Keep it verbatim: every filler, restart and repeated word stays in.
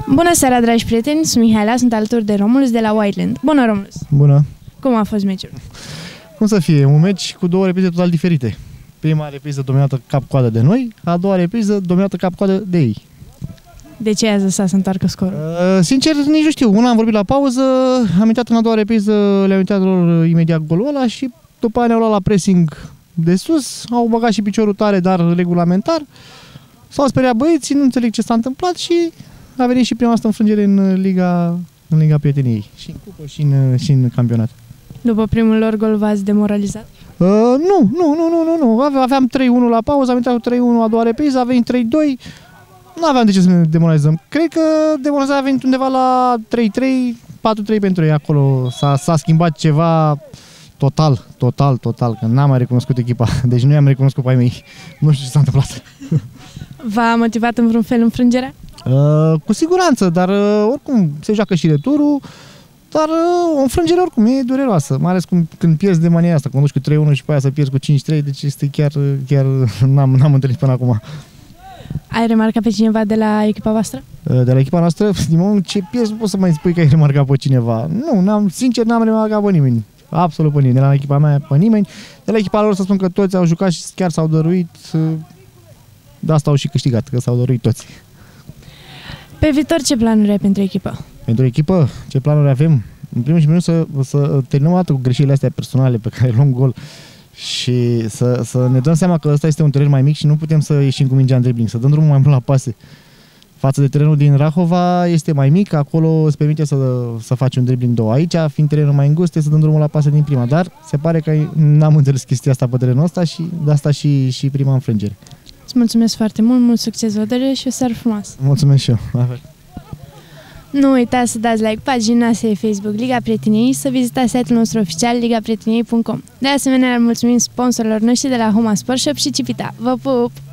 Bună seara, dragi prieteni! Sunt Mihaela, sunt alături de Romulus de la Wildland. Bună, Romulus! Bună! Cum a fost meciul? Cum să fie? Un meci cu două reprize total diferite. Prima repriză dominată cap-coadă de noi, a doua repriză dominată cap-coadă de ei. De ce ați lăsat să întoarcă scorul? Uh, sincer, nici nu știu. Una am vorbit la pauză, am intrat în a doua repriză, le-am intrat lor imediat golul ăla și după aia ne-au luat la pressing de sus, au băgat și piciorul tare, dar regulamentar. S-au speriat băieții, nu înțeleg ce s-a întâmplat și a venit și prima asta înfrângere în Liga, în Liga Prieteniei. Și în cupă și în, și în campionat. După primul lor gol v-ați demoralizat? Uh, nu, nu, nu, nu, nu, nu. Aveam trei unu la pauză, am intrat cu trei unu a doua repriză, a venit trei doi. Nu aveam de ce să ne demoralizăm. Cred că demoralizarea a venit undeva la trei trei, patru trei pentru ei acolo. S-a schimbat ceva total, total, total, că n-am mai recunoscut echipa. Deci nu i-am recunoscut pe ai mei. Nu știu ce s-a întâmplat. V-a motivat în vreun fel înfrângerea? Uh, cu siguranță, dar uh, oricum se joacă și returul. Dar uh, o înfrângere oricum e dureroasă, mai ales cum, când pierzi de mania asta, conduci cu trei unu și pe aia să pierzi cu cinci trei, deci este chiar, chiar n-am, n-am întâlnit până acum. Ai remarcat pe cineva de la echipa voastră? De la echipa noastră, din moment ce pierzi, nu poți să mai spui că ai remarcat pe cineva. Nu, n-am, sincer, n-am remarcat pe nimeni. Absolut pe nimeni. De la echipa mea, pe nimeni. De la echipa lor să spun că toți au jucat și chiar s-au dăruit. De asta au și câștigat, că s-au dăruit toți. Pe viitor, ce planuri ai pentru echipă? Pentru echipă, ce planuri avem? În primul și primul să, să terminăm o dată cu greșelile astea personale pe care luăm gol și să, să ne dăm seama că ăsta este un teren mai mic și nu putem să ieșim cu mingea în dribbling, să dăm drumul mai mult la pase. Față de terenul din Rahova este mai mic, acolo îți permite să, să faci un dribbling două. Aici, fiind terenul mai îngust, să dăm drumul la pase din prima, dar se pare că n-am înțeles chestia asta pe terenul ăsta și de asta și, și prima înfrângere. Îți mulțumesc foarte mult, mult succes, vă doresc și o seară frumoasă! Mulțumesc și eu! La fel. Nu uitați să dați like pagina noastră de Facebook Liga Prieteniei și să vizitați site-ul nostru oficial liga prieteniei punct com. De asemenea, mulțumim sponsorilor noștri de la Homa Sport Shop și Cipita. Vă pup!